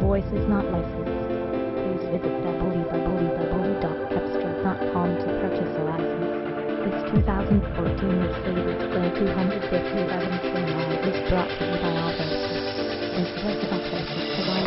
voice is not licensed. Please visit www.cepstral.com to purchase a license. This 2014 Mercedes-Benz 250 11 is brought to you by Auto. This voice of Auto is provided